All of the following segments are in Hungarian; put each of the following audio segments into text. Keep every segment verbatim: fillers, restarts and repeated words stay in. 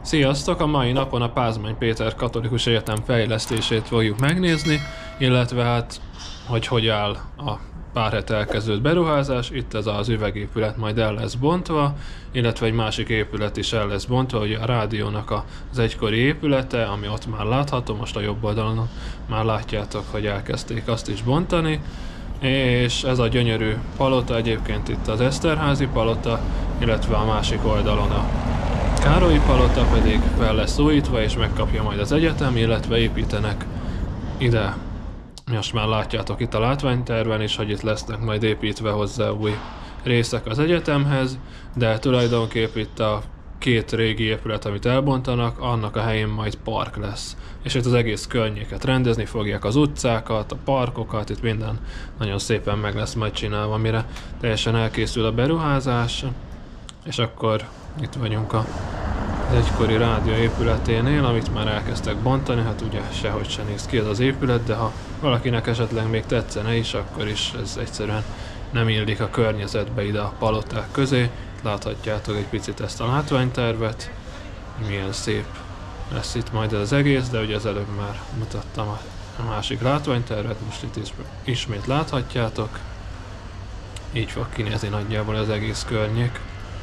Sziasztok! A mai napon a Pázmány Péter Katolikus Egyetem fejlesztését fogjuk megnézni, illetve hát, hogy hogy áll a pár hete elkezdődött beruházás. Itt ez az üvegépület majd el lesz bontva, illetve egy másik épület is el lesz bontva, ugye a rádiónak az egykori épülete, ami ott már látható, most a jobb oldalon már látjátok, hogy elkezdték azt is bontani. És ez a gyönyörű palota egyébként itt az Eszterházy palota, illetve a másik oldalon a Károlyi palota pedig fel lesz újítva és megkapja majd az egyetem, illetve építenek ide. Most már látjátok itt a látványterven is, hogy itt lesznek majd építve hozzá új részek az egyetemhez, de tulajdonképp itt a két régi épület, amit elbontanak, annak a helyén majd park lesz. És itt az egész környéket rendezni fogják, az utcákat, a parkokat, itt minden nagyon szépen meg lesz majd csinálva, mire teljesen elkészül a beruházás, és akkor itt vagyunk a az egykori rádió épületénél, amit már elkezdtek bontani, hát ugye sehogy se néz ki ez az épület, de ha valakinek esetleg még tetszene is, akkor is ez egyszerűen nem illik a környezetbe ide a paloták közé. Láthatjátok egy picit ezt a látványtervet, milyen szép lesz itt majd ez az egész, de ugye az előbb már mutattam a másik látványtervet, most itt is ismét láthatjátok. Így fog kinézni nagyjából az egész környék.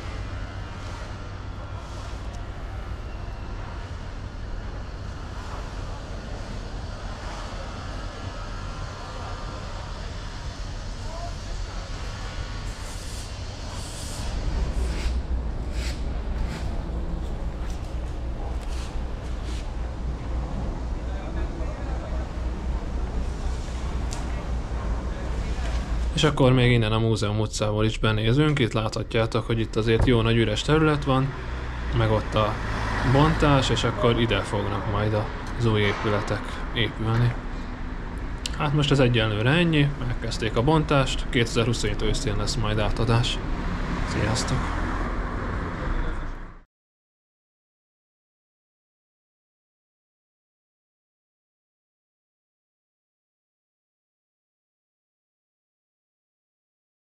És akkor még innen a Múzeum utcából is benézünk, itt láthatjátok, hogy itt azért jó nagy üres terület van, meg ott a bontás, és akkor ide fognak majd az új épületek épülni. Hát most ez egyenlőre ennyi, megkezdték a bontást, kétezer-huszonhét őszén lesz majd átadás. Sziasztok!